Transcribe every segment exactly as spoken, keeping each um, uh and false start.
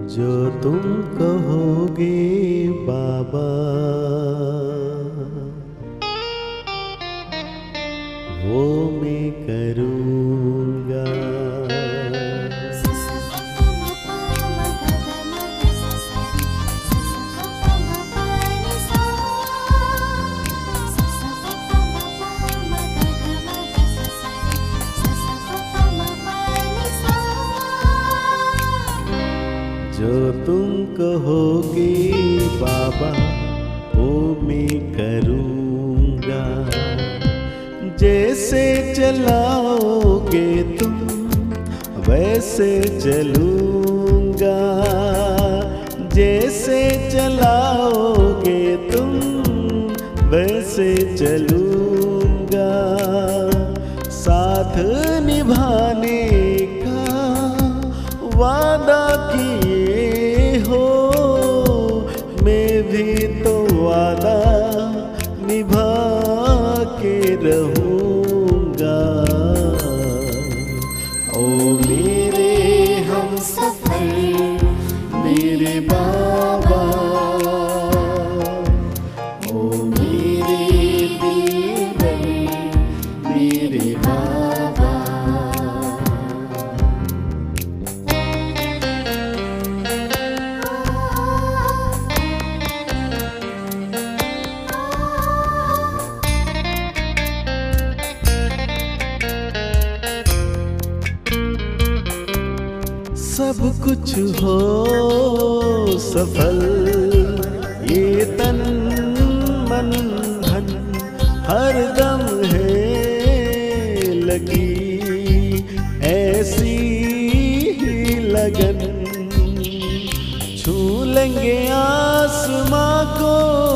जो तुम कहोगे बाबा वो मैं करूँगा। जो तुम कहोगे बाबा वो मैं करूँगा। जैसे चलाओगे तुम वैसे चलूँगा। जैसे चलाओगे तुम वैसे चलूँगा। साथ निभाने का वादा किए हो, मैं भी तो वादा निभा के रहूँगा। ओ मेरे हमसफर मेरे बाबा, ओ मेरे दिलबर मेरे बाबा। सब कुछ हो सफल ये तन मन धन हर दम है लगी ऐसी ही लगन। छू लेंगे आसमां को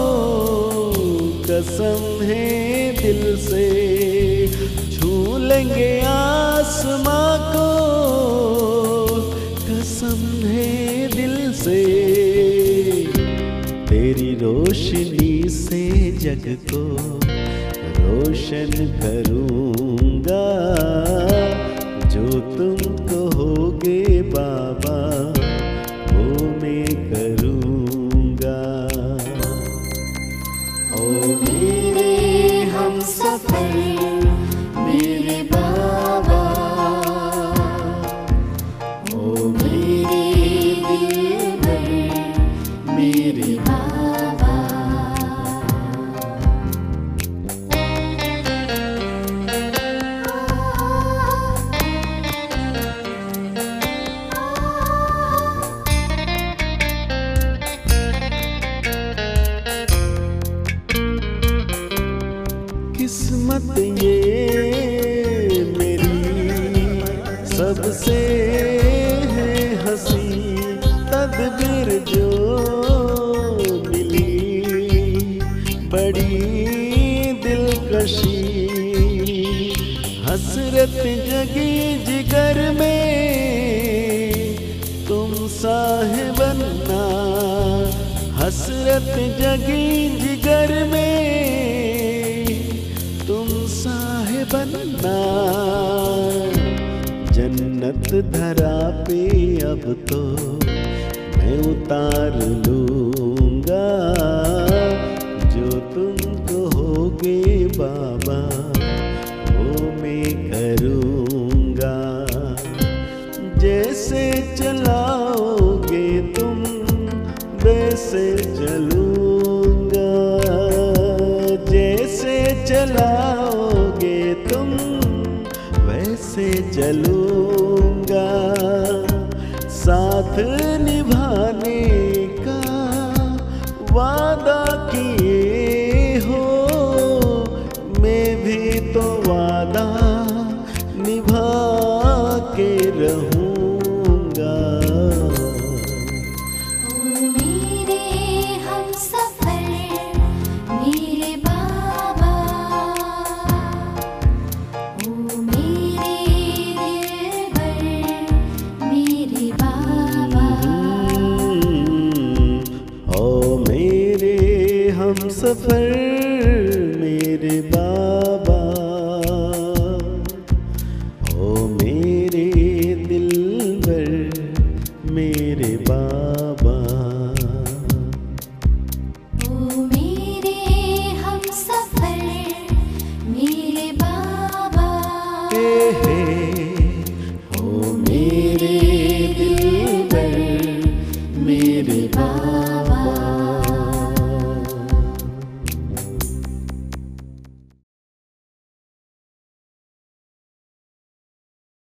कसम है दिल से। छू लेंगे आसमां को कसम है दिल से। तेरी रोशनी से जग को रोशन करूँगा। जो तुम कहोगे बाबा वो मैं करूँगा। ओ मेरे हमसफर मेरे बाबा, ओ मेरे दिलबर मेरे बाबा। किस्मत ये मेरी सबसे है हंसी तदबीर जो मिली बड़ी दिलकशी। हसरत जगी जिगर में तुम साहिबन्ना। हसरत जगी जिगर में तुम साहिबन्ना। जन्नत धरा पे अब तो मैं उतार लूँगा। जो तुम कहोगे बाबा वो मैं करूँगा। जैसे चलाओगे तुम वैसे चलूँगा। जैसे चलाओगे तुम वैसे चलूँगा। साथ निभाने का वादा किए हो, मैं भी तो वादा निभा के रहूँगा। ओ मेरे हमसफर मेरे बाबा, ओ मेरे दिलबर मेरे बाबा। ओ मेरे हमसफर मेरे बाबा, ओ मेरे दिलबर मेरे बाबा। ओ मेरे हमसफर मेरे बाबा। हे हे